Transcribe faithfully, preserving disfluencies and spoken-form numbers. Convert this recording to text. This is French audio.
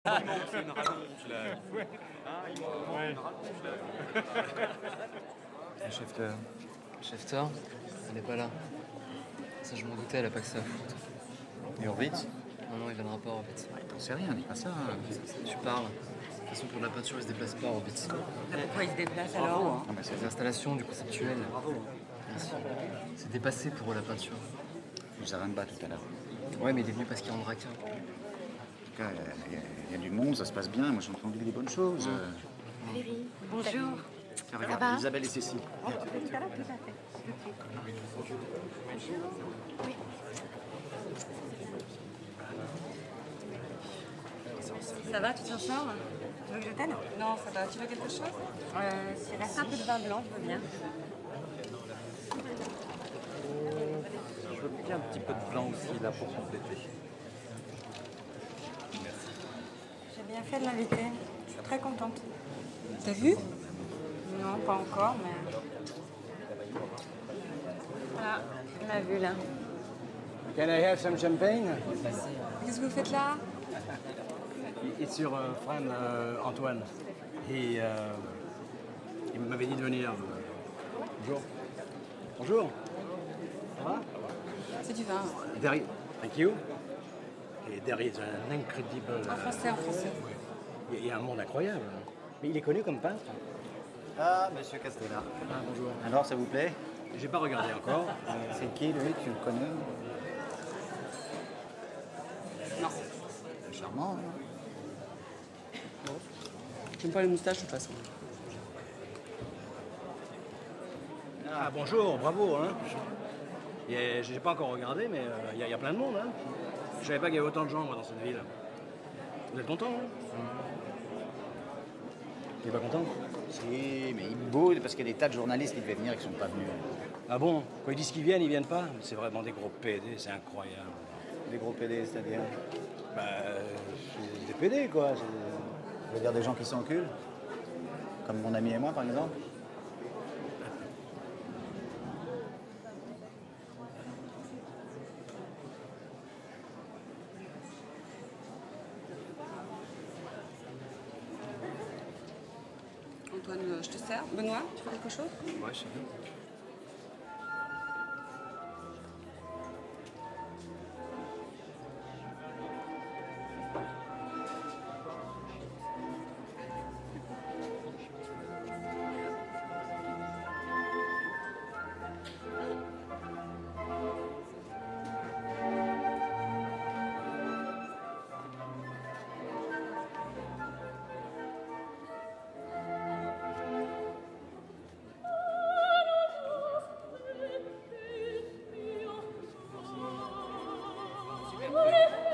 Il manque une rallonge là. Ah, il manque Ouais. une rallonge là. Le Schefter. Schefter, elle est pas là. Ça, je m'en doutais, elle a pas que ça à foutre. Et Horvitz? Non, non, il viendra pas, Orbitz. T'en sais rien, dis pas ça. Tu parles. De toute façon, pour de la peinture, il se déplace pas, Orbitz. Pourquoi il se déplace Bravo, alors hein. Non, mais C'est c'est des installations du conceptuel. bravo. Merci. C'est dépassé pour la peinture. Vous avez un bas tout à l'heure. Ouais, mais il est venu parce qu'il rentre à quin. En tout cas, il y, a- il y a du monde, ça se passe bien. Moi, j'ai entendu des bonnes choses. Euh, Valérie, bonjour. tiens, regarde, va Isabelle et Cécile. Tout à l'heure, tout à fait. Oui. Ça va, tu t'en sors? Tu veux que je t'aide? Non, ça va. Tu veux quelque chose? euh, S'il reste un peu de vin blanc, je veux bien. Je veux bien un petit peu de blanc aussi là pour compléter. J'ai bien fait de l'inviter. Je suis très contente. T'as vu? Non, pas encore, mais... Voilà, il m'a vu là. Can I have some champagne? Qu'est-ce que vous faites là? It's your uh, friend uh, Antoine. He, uh, il m'avait dit de venir. Bonjour. Bonjour. Ça va? C'est du vin. Derry. Thank you. Et Derry est un incredible... En français, en français. Il y a un monde incroyable. Mais il est connu comme peintre. Ah, monsieur Castella. Ah, bonjour. Alors, ça vous plaît? J'ai pas regardé encore. C'est qui, lui? Tu le connais? Non. C'est charmant, hein. J'aime pas les moustaches, de toute façon. Ah, bonjour, bravo. Hein. Il y a- J'ai pas encore regardé, mais euh, il y, a- il y a plein de monde. Hein. Je savais pas qu'il y avait autant de gens, moi, dans cette ville. Vous êtes content, hein? T'es pas content? Si, mais il boude parce qu'il y a des tas de journalistes qui devaient venir et qui sont pas venus. Ah bon? Quand ils disent qu'ils viennent, ils viennent pas? C'est vraiment des gros P D, c'est incroyable. Des gros P D, c'est-à-dire? Bah, euh, c'est des P D, quoi. c'est- Je veux dire des gens qui s'enculent? Comme mon ami et moi, par exemple? Antoine, euh, je te sers. Benoît, tu veux quelque chose? Ouais, je sais bien. What if